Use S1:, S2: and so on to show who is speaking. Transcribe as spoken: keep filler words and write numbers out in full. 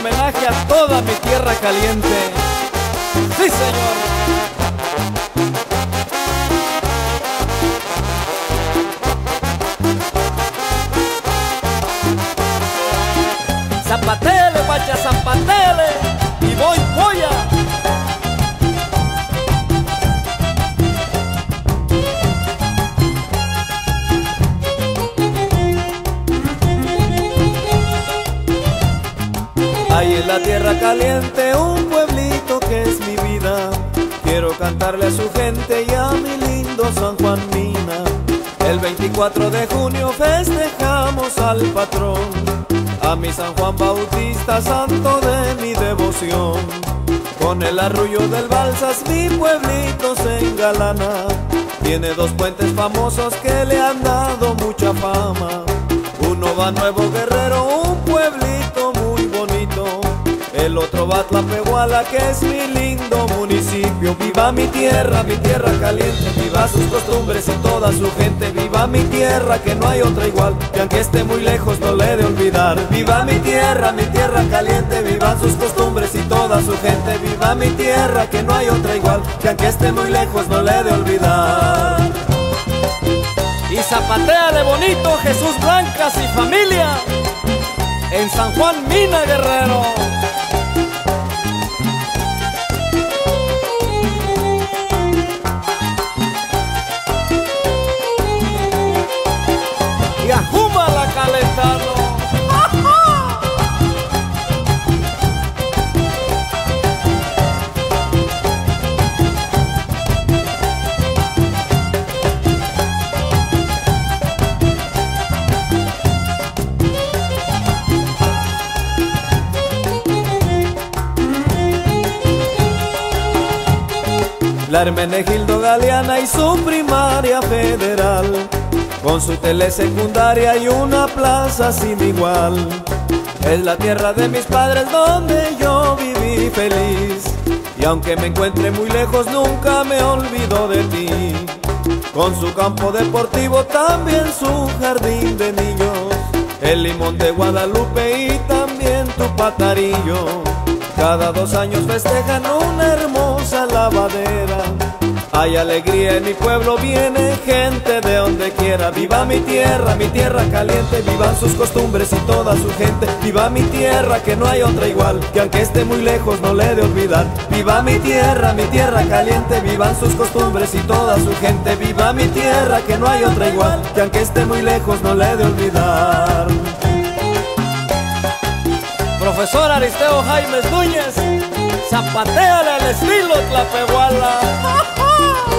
S1: homenaje a toda mi tierra caliente. ¡Sí, señor! Zapatele, guacha, zapatele, y voy, polla. Hay en la tierra caliente un pueblito que es mi vida. Quiero cantarle a su gente y a mi lindo San Juan Mina. El veinticuatro de junio festejamos al patrón, a mi San Juan Bautista, santo de mi devoción. Con el arrullo del Balsas mi pueblito se engalana. Tiene dos puentes famosos que le han dado mucha fama. Uno va a Nuevo Guerrero, un pueblito muy bonito. El otro va a Tlapehuala, que es mi lindo municipio. Viva mi tierra, mi tierra caliente, viva sus costumbres y toda su gente. Viva mi tierra, que no hay otra igual, que aunque esté muy lejos no le he de olvidar. Viva mi tierra, mi tierra caliente, vivan sus costumbres y toda su gente. Viva mi tierra, que no hay otra igual, que aunque esté muy lejos no le he de olvidar. Y zapatéale bonito, Jesús Blancas y familia, en San Juan Mina, Guerrero. Y ajuma la calentado. La Hermenegildo Galeana y su primaria federal, con su telesecundaria y una plaza sin igual. Es la tierra de mis padres donde yo viví feliz, y aunque me encuentre muy lejos nunca me olvido de ti. Con su campo deportivo, también su jardín de niños, el Limón de Guadalupe y también tu Patarillo. Cada dos años festejan una hermosa lavadera. Hay alegría en mi pueblo, viene gente de donde quiera. Viva mi tierra, mi tierra caliente, vivan sus costumbres y toda su gente. Viva mi tierra, que no hay otra igual, que aunque esté muy lejos no le he de olvidar. Viva mi tierra, mi tierra caliente, vivan sus costumbres y toda su gente. Viva mi tierra, que no hay otra igual, que aunque esté muy lejos no le he de olvidar. Profesor Aristeo Jaimes Núñez, zapatéale al estilo Tlapehuala.